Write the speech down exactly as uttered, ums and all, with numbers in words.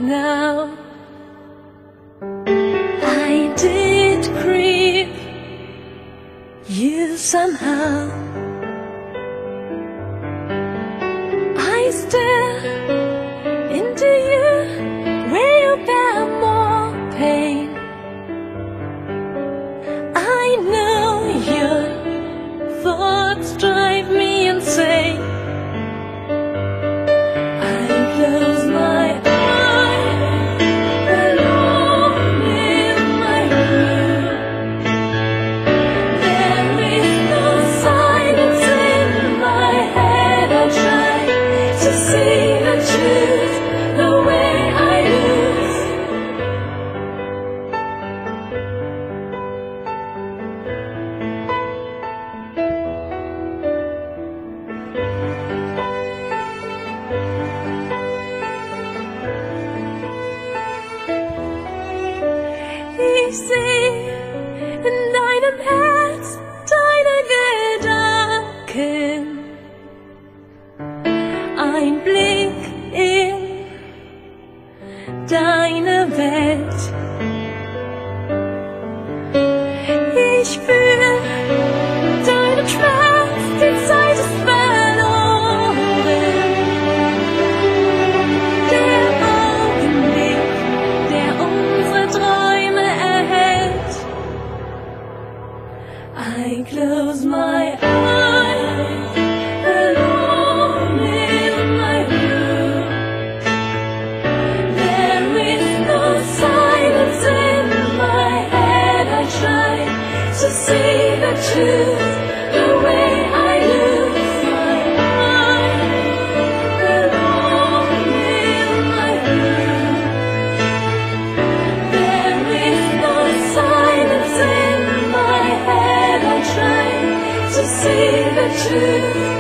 now. I did grieve you somehow. I stare into you where you bear more pain. I know your thoughts drive me insane. I close my eyes alone in my room. There is no silence in my head. I try to see the truth the way I lose. Ich seh in deinem Herz deine Gedanken, ein Blick in deine Welt. Ich fühle deinen Schmerz, die Zeit ist verloren. Der Augenblick, der unsere Träume erhält. I close my eyes alone in my room. There is no silence in my head. I try to see the truth the way I lose my eyes alone in my room. There is no silence in my head. I try to see the truth